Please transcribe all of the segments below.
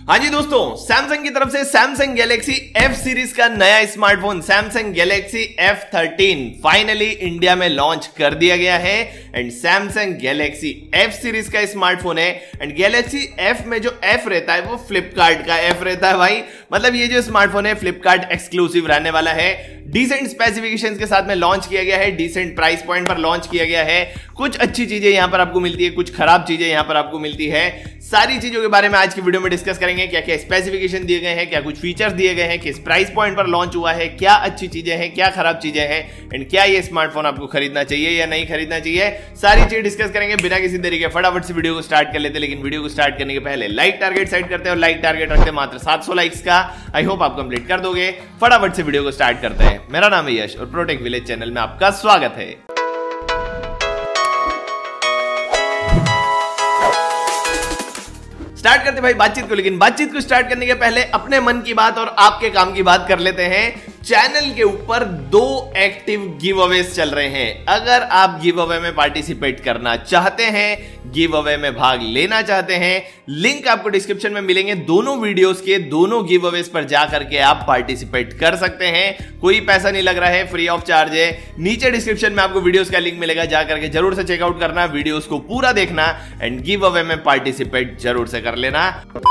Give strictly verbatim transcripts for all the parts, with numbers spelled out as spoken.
हाँ जी दोस्तों, सैमसंग की तरफ से सैमसंग गैलेक्सी एफ सीरीज का नया smartphone Samsung Galaxy F thirteen finally India में लॉन्च कर दिया गया है। And Samsung Galaxy F series का स्मार्टफोन है। एंड गैलेक्सी एफ में जो एफ रहता है वो फ्लिपकार्ट का एफ रहता है भाई। मतलब ये जो स्मार्टफोन है फ्लिपकार्ट एक्सक्लूसिव रहने वाला है। डिसेंट स्पेसिफिकेशंस के साथ में लॉन्च किया गया है, डिसेंट प्राइस पॉइंट पर लॉन्च किया गया है। कुछ अच्छी चीजें यहां पर आपको मिलती है, कुछ खराब चीजें यहां पर आपको मिलती है। सारी चीजों के बारे में आज की वीडियो में डिस्कस करेंगे। क्या क्या स्पेसिफिकेशन दिए गए हैं, क्या कुछ फीचर्स दिए गए हैं, किस प्राइस पॉइंट पर लॉन्च हुआ है, क्या अच्छी चीजें हैं, क्या खराब चीजें हैं, एंड क्या ये स्मार्टफोन आपको खरीदना चाहिए या नहीं खरीदना चाहिए, सारी चीजें डिस्कस करेंगे। बिना किसी देरी के फटाफट से वीडियो को स्टार्ट कर लेते हैं। लेकिन वीडियो को स्टार्ट करने के पहले लाइक टारगेट सेट करते हैं और लाइक टारगेट रखते हैं मात्र सात सौ लाइक्स का। आई होप आप कंप्लीट कर दोगे। फटाफट से वीडियो को स्टार्ट करते हैं। मेरा नाम है यश और प्रोटेक विलेज चैनल में आपका स्वागत है। स्टार्ट करते भाई बातचीत को। लेकिन बातचीत को स्टार्ट करने के पहले अपने मन की बात और आपके काम की बात कर लेते हैं। चैनल के ऊपर दो एक्टिव गिव अवेज चल रहे हैं। अगर आप गिव अवे में पार्टिसिपेट करना चाहते हैं, गिव अवे में भाग लेना चाहते हैं, लिंक आपको डिस्क्रिप्शन में मिलेंगे दोनों वीडियोस के। दोनों गिव अवेज पर जाकर के आप पार्टिसिपेट कर सकते हैं। कोई पैसा नहीं लग रहा है, फ्री ऑफ चार्ज है। नीचे डिस्क्रिप्शन में आपको वीडियोस का लिंक मिलेगा, जाकर के जरूर से चेकआउट करना, वीडियोस को पूरा देखना एंड गिव अवे में पार्टिसिपेट जरूर से कर लेना।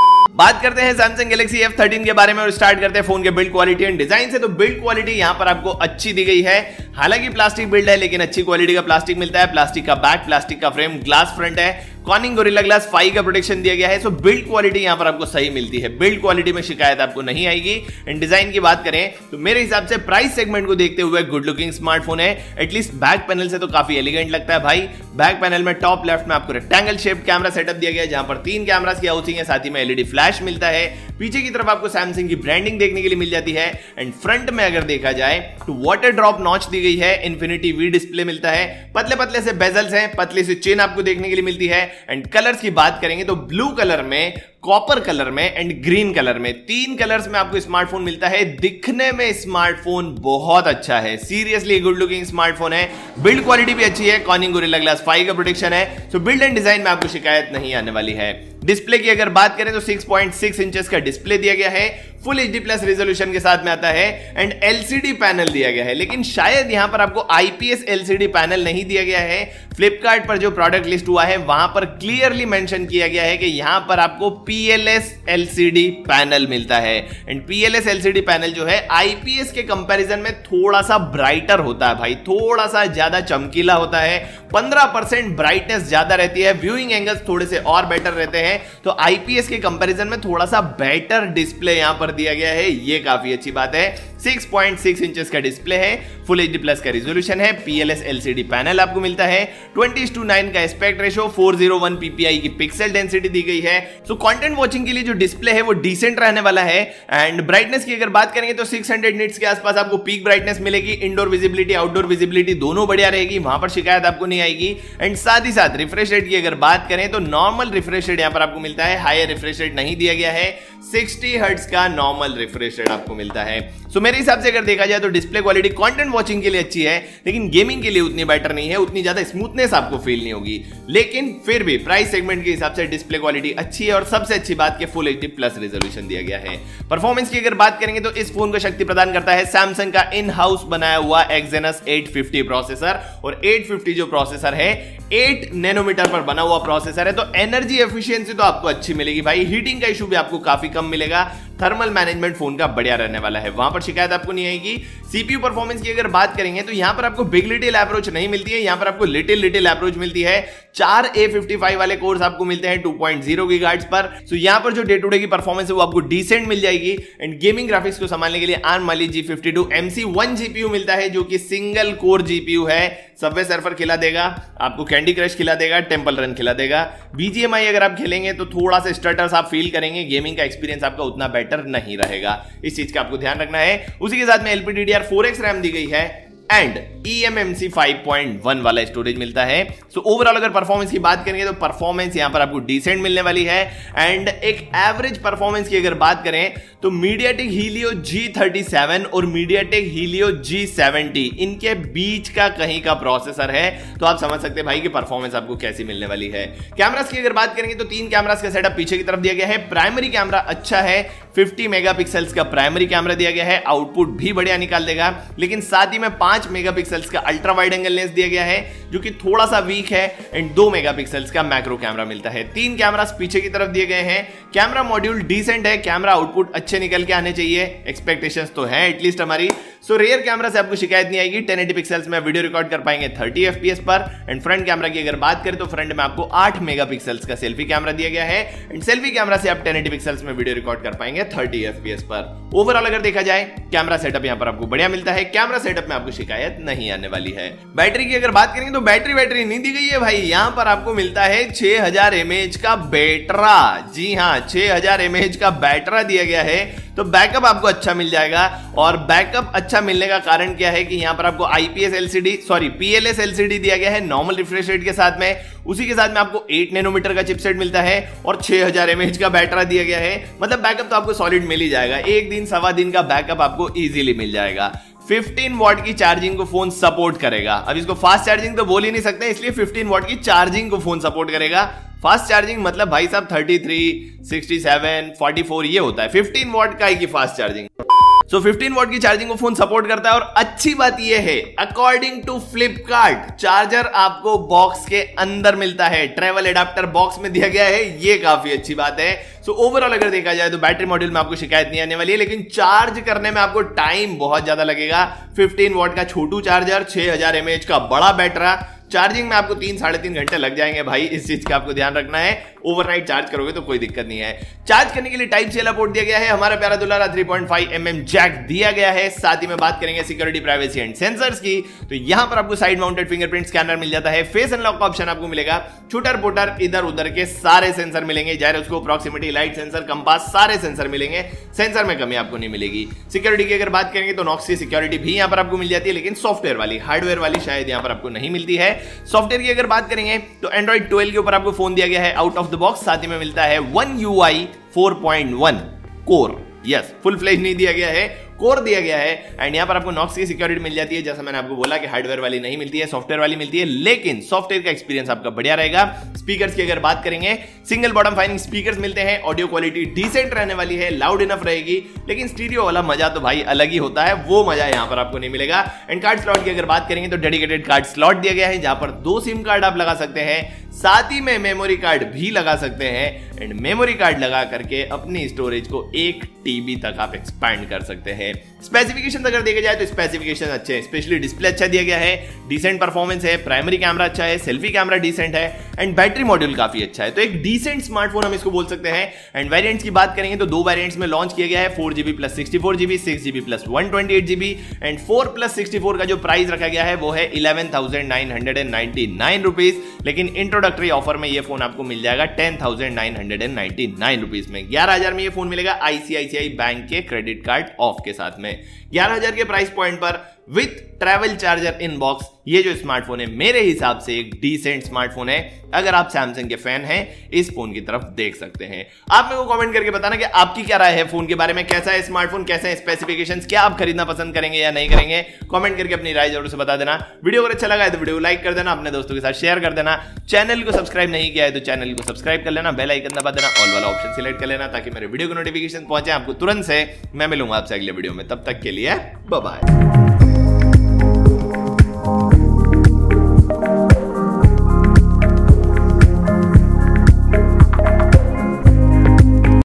बात करते हैं सैमसंग गैलेक्सी एफ थर्टीन के बारे में और स्टार्ट करते हैं फोन के बिल्ड क्वालिटी एंड डिजाइन से। तो बिल्ड क्वालिटी यहां पर आपको अच्छी दी गई है। हालांकि प्लास्टिक बिल्ड है लेकिन अच्छी क्वालिटी का प्लास्टिक मिलता है। प्लास्टिक का बैक, प्लास्टिक का फ्रेम, ग्लास फ्रंट है। कॉर्निंग गोरिल्ला ग्लास फाइव का प्रोटेक्शन दिया गया है। सो बिल्ड क्वालिटी यहां पर आपको सही मिलती है। बिल्ड क्वालिटी में शिकायत आपको नहीं आएगी। एंड डिजाइन की बात करें तो मेरे हिसाब से प्राइस सेगमेंट को देखते हुए गुड लुकिंग स्मार्टफोन है। एटलीस्ट बैक पैनल से तो काफी एलिगेंट लगता है भाई। बैक पैनल में टॉप लेफ्ट में आपको रेक्टेंगल शेप कैमरा सेटअप दिया गया है, जहां पर तीन कैमरास की हाउसिंग है, साथ ही में एलईडी फ्लैश मिलता है। पीछे की तरफ आपको सैमसंग की ब्रांडिंग देखने के लिए मिल जाती है। एंड फ्रंट में अगर देखा जाए तो वाटर ड्रॉप नॉच दी गई है। इन्फिनिटी वी डिस्प्ले मिलता है। पतले पतले से बेजल्स हैं, पतली सी चेन आपको देखने के लिए मिलती है। एंड कलर्स की बात करेंगे तो ब्लू कलर में, कॉपर कलर में एंड ग्रीन कलर में, तीन कलर्स में आपको स्मार्टफोन मिलता है। दिखने में स्मार्टफोन बहुत अच्छा है, सीरियसली गुड लुकिंग स्मार्टफोन है। बिल्ड क्वालिटी भी अच्छी है, कॉर्निंग गोरिल्ला ग्लास फाइव का प्रोटेक्शन है। सो बिल्ड एंड डिजाइन में आपको शिकायत नहीं आने वाली है। डिस्प्ले की अगर बात करें तो सिक्स पॉइंट सिक्स इंचेस का डिस्प्ले दिया गया है। फुल एचडी प्लस रेजोल्यूशन के साथ में आता है। एंड एलसीडी पैनल दिया गया है, लेकिन शायद यहां पर आपको आईपीएस एलसीडी पैनल नहीं दिया गया है। फ्लिपकार्ट पर जो प्रोडक्ट लिस्ट हुआ है वहां पर क्लियरली मेंशन किया गया है कि यहां पर आपको पीएलएस एलसीडी पैनल मिलता है। एंड पीएलएस एलसीडी पैनल जो है आईपीएस के कंपैरिजन में थोड़ा सा ब्राइटर होता है भाई, थोड़ा सा ज्यादा चमकीला होता है। पंद्रह परसेंट ब्राइटनेस ज्यादा रहती है, व्यूइंग एंगल्स थोड़े से और बेटर रहते हैं। तो आईपीएस के कंपैरिजन में थोड़ा सा बेटर डिस्प्ले यहां पर दिया गया है, ये काफी अच्छी बात है। सिक्स पॉइंट सिक्स इंचेस का डिस्प्ले है, फुल एचडी प्लस का रिजोल्यूशन है, पीएलएस एलसीडी पैनल आपको मिलता है। ट्वेंटी टू नाइन का aspect ratio, four zero one PPI की पिक्सल डेंसिटी दी गई है। सो कंटेंट वॉचिंग के लिए जो डिस्प्ले है वो डिसेंट रहने वाला है। एंड ब्राइटनेस की अगर बात करेंगे तो सिक्स हंड्रेड निट्स के आसपास आपको पीक ब्राइटनेस मिलेगी। इंडोर विजिबिलिटी, आउटडोर विजिबिलिटी दोनों बढ़िया रहेगी, वहां पर शिकायत आपको नहीं आएगी। एंड साथ ही साथ रिफ्रेश रेट की अगर बात करें तो नॉर्मल रिफ्रेश रेट यहां पर आपको मिलता है, हायर रिफ्रेश रेट नहीं दिया गया है। सिक्सटी हर्ट्ज का नॉर्मल रिफ्रेश रेट आपको मिलता है। सो मेरे हिसाब से अगर देखा जाए तो डिस्प्ले क्वालिटी कंटेंट वॉचिंग के लिए अच्छी है, लेकिन गेमिंग के लिए उतनी बेटर नहीं है, उतनी ज्यादा स्मूथनेस आपको फील नहीं होगी। लेकिन फिर भी प्राइस सेगमेंट के हिसाब से डिस्प्ले क्वालिटी अच्छी है और सबसे अच्छी बात कि फुल एचडी प्लस रेजोल्यूशन दिया गया है। परफॉर्मेंस की अगर बात करेंगे तो इस फोन को शक्ति प्रदान करता है सैमसंग का इन हाउस बनाया हुआ एक्सेनस एट फिफ्टी प्रोसेसर। और एट फिफ्टी जो प्रोसेसर है एट नैनोमीटर पर बना हुआ प्रोसेसर है, तो एनर्जी एफिशिएंसी तो आपको अच्छी मिलेगी भाई। हीटिंग का इशू भी आपको काफी कम मिलेगा। थर्मल मैनेजमेंट फोन का बढ़िया रहने वाला है, वहां पर शिकायत आपको नहीं आएगी। सीपीयू परफॉर्मेंस की अगर बात करेंगे तो यहां पर आपको बिग लिटिल अप्रोच नहीं मिलती है, यहां पर आपको लिटिल लिटिल अप्रोच मिलती है। चार ए फिफ्टी फाइव वाले कोर्स आपको मिलते हैं टू पॉइंट जीरो गीगाहर्ट्ज पर। सो यहां पर जो डे टू डे की परफॉर्मेंस है वो आपको डिसेंट मिल जाएगी। एंड गेमिंग ग्राफिक्स को संभालने के लिए Arm Mali G fifty two M C one GPU मिलता है, जो कि सिंगल कोर जीपीयू है। सबवे सर्फर खिला देगा आपको, कैंडी क्रश खिला देगा, टेंपल रन खिला देगा। बीजीएमआई अगर आप खेलेंगे तो थोड़ा सा स्टटर्स आप फील करेंगे, गेमिंग का एक्सपीरियंस आपका उतना बेटर नहीं रहेगा, इस चीज का आपको ध्यान रखना है। उसी के साथ में एलपीडीडीआर फोर एक्स रैम दी गई है। And E M M C five point one वाला स्टोरेज मिलता है। सो ओवरऑल अगर परफॉर्मेंस की बात करेंगे तो परफॉर्मेंस यहां पर आपको डिसेंट मिलने वाली है। एंड एक एवरेज परफॉर्मेंस की अगर बात करें तो MediaTek Helio G thirty seven और मीडियाटेक हीलियो जी सेवेंटी इनके बीच का कहीं का प्रोसेसर है, तो आप समझ सकते हैं भाई कि परफॉर्मेंस आपको कैसी मिलने वाली है। कैमरास की अगर बात करेंगे तो तीन कैमरास का सेटअप पीछे की तरफ दिया गया है। प्राइमरी कैमरा अच्छा है, फिफ्टी मेगापिक्सल्स का प्राइमरी कैमरा दिया गया है, आउटपुट भी बढ़िया निकाल देगा। लेकिन साथ ही में पांच मेगापिक्सल्स का अल्ट्रा वाइड एंगल लेंस दिया गया है जो कि थोड़ा सा वीक है, एंड दो मेगापिक्सल्स का मैक्रो कैमरा मिलता है। तीन कैमरास पीछे की तरफ दिए गए हैं। कैमरा मॉड्यूल डिसेंट है, कैमरा आउटपुट अच्छे निकल के आने चाहिए, एक्सपेक्टेशंस तो है एटलीस्ट हमारी। सो रियर कैमरा से आपको शिकायत नहीं आएगी, टेन एटी पिक्सल्स में वीडियो रिकॉर्ड कर पाएंगे थर्टी एफपीएस पर। एंड फ्रंट कैमरा की अगर बात करें तो फ्रंट में आपको आठ मेगापिक्सल्स का सेल्फी कैमरा दिया गया है, एंड सेल्फी कैमरा से आप टेन एटी पिक्सल्स में वीडियो रिकॉर्ड कर पाएंगे थर्टी एफपीएस पर। ओवरऑल अगर देखा जाए कैमरा सेटअप यहां पर आपको बढ़िया मिलता है, कैमरा सेटअप में आपको शिकायत नहीं आने वाली है। बैटरी की अगर बात करेंगे तो बैटरी बैटरी नहीं दी गई है भाई, यहां पर आपको मिलता है छह हज़ार एमएएच का बैटरा। जी हां, छह हज़ार एमएएच का बैटरा दिया गया है, तो बैकअप आपको अच्छा मिल जाएगा। और बैकअप अच्छा मिलने का कारण क्या है कि यहां पर आपको IPS LCD sorry PLS LCD दिया गया है नॉर्मल रिफ्रेश रेट के साथ में। उसी के साथ में आपको एट नैनोमीटर का चिपसेट मिलता है और छह हज़ार एमएएच का बैटरा दिया गया है। मतलब बैकअप तो आपको सॉलिड मिल ही जाएगा, एक दिन सवा दिन का बैकअप आपको इजीली मिल जाएगा। फिफ्टीन वॉट की चार्जिंग को फोन सपोर्ट करेगा। अब इसको फास्ट चार्जिंग तो बोल ही नहीं सकते, इसलिए फिफ्टीन वॉट की चार्जिंग को फोन सपोर्ट करेगा। फास्ट चार्जिंग मतलब भाई साहब thirty three, sixty seven, forty four ये होता है, फिफ्टीन वॉट का ही की fast charging. So fifteen watt की चार्जिंग को फोन सपोर्ट करता है। और अच्छी बात यह है, अकॉर्डिंग टू फ्लिपकार्ट चार्जर आपको बॉक्स के अंदर मिलता है, ट्रेवल एडाप्टर बॉक्स में दिया गया है, ये काफी अच्छी बात है। सो ओवरऑल अगर देखा जाए तो बैटरी मॉड्यूल में आपको शिकायत नहीं आने वाली है, लेकिन चार्ज करने में आपको टाइम बहुत ज्यादा लगेगा। फिफ्टीन वॉट का छोटू चार्जर, छह हज़ार एमएएच का बड़ा बैटरा, चार्जिंग में आपको तीन साढ़े तीन घंटे लग जाएंगे भाई, इस चीज का आपको ध्यान रखना है। ओवरनाइट चार्ज करोगे तो कोई दिक्कत नहीं है। चार्ज करने के लिए टाइप सी वाला पोर्ट दिया गया है, हमारा प्यारा दुलारा three point five M M jack दिया गया है। साथ ही में बात करेंगे सिक्योरिटी, प्राइवेसी एंड सेंसर्स की, तो यहां पर आपको साइड माउंटेड फिंगरप्रिंट स्कैनर मिल जाता है, फेस अनलॉक का ऑप्शन आपको मिलेगा, छुटर पुटर इधर उधर के सारे सेंसर मिलेंगे, gyroscope, proximity, light sensor, compass, सारे सेंसर मिलेंगे, सेंसर में कमी आपको नहीं मिलेगी। सिक्योरिटी की अगर बात करेंगे तो नॉक्स की सिक्योरिटी भी यहां पर आपको मिल जाती है, लेकिन सॉफ्टवेयर वाली, हार्डवेयर वाली शायद यहां पर आपको नहीं मिलती है। सॉफ्टवेयर की अगर बात करेंगे तो एंड्रॉइड ट्वेल्व के ऊपर आपको फोन दिया गया है आउट ऑफ द बॉक्स, साथ ही में मिलता है one U I four point one core, yes full fledge नहीं दिया गया है, कोर दिया गया है। एंड यहां पर आपको नॉक्स की सिक्योरिटी मिल जाती है, जैसा मैंने आपको बोला कि हार्डवेयर वाली नहीं मिलती है, सॉफ्टवेयर वाली मिलती है, लेकिन सॉफ्टवेयर का एक्सपीरियंस आपका बढ़िया रहेगा। स्पीकर्स की अगर बात करेंगे, सिंगल बॉटम फाइनिंग स्पीकर्स मिलते हैं, ऑडियो क्वालिटी डिसेंट रहने वाली है, लाउड इनफ रहेगी, लेकिन स्टीरियो वाला मजा तो भाई अलग ही होता है, वो मजा यहां पर आपको नहीं मिलेगा। एंड कार्ड स्लॉट की अगर बात करेंगे तो डेडिकेटेड कार्ड स्लॉट दिया गया है, जहां पर दो सिम कार्ड आप लगा सकते हैं, साथ ही में मेमोरी कार्ड भी लगा सकते हैं। एंड मेमोरी कार्ड लगा करके अपनी स्टोरेज को एक टीबी तक आप एक्सपैंड कर सकते हैं। स्पेसिफिकेशन अगर देखा जाए तो स्पेसिफिकेशन अच्छे हैं, स्पेशली डिस्प्ले अच्छा दिया गया है, डिसेंट परफॉर्मेंस है, प्राइमरी कैमरा अच्छा है, सेल्फी कैमरा डिसेंट है, एंड बैटरी मॉड्यूल काफी अच्छा है, तो एक डिसेंट स्मार्टफोन हम इसको बोल सकते हैं। एंड वेरिएंट्स की बात करेंगे तो दो वेरिएंट्स में लॉन्च किया गया है, four GB plus sixty four GB, six GB plus one twenty eight GB. And four plus sixty four का जो प्राइस रखा गया है वो है eleven thousand nine hundred and ninety nine rupees, लेकिन इंट्रोडक्टरी ऑफर में ये फोन आपको मिल जाएगा ten thousand nine hundred and ninety nine rupees में। ग्यारह हजार में ये फोन मिलेगा आईसीआईसीआई बैंक के क्रेडिट कार्ड ऑफ के साथ में। ग्यारह हजार के प्राइस पॉइंट पर with travel charger in box ये जो स्मार्टफोन है मेरे हिसाब से एक डिसेंट स्मार्टफोन है। अगर आप सैमसंग के फैन हैं इस फोन की तरफ देख सकते हैं। आप मेरे को कमेंट करके बताना कि आपकी क्या राय है फोन के बारे में, कैसा है स्मार्टफोन, कैसे है स्पेसिफिकेशंस, क्या आप खरीदना पसंद करेंगे या नहीं करेंगे, कमेंट करके अपनी राय जरूर से बता देना। वीडियो अगर अच्छा लगा है तो वीडियो को लाइक कर देना, अपने दोस्तों के साथ शेयर कर देना, चैनल को सब्सक्राइब नहीं किया है तो चैनल को सब्सक्राइब कर लेना, बेल आइकन दबा देना, ऑल वाला ऑप्शन सिलेक्ट कर लेना ताकि मेरे वीडियो को नोटिफिकेशन पहुंचे आपको तुरंत से। मैं मिलूंगा आपसे अगले वीडियो में, तब तक के लिए बाय बाय।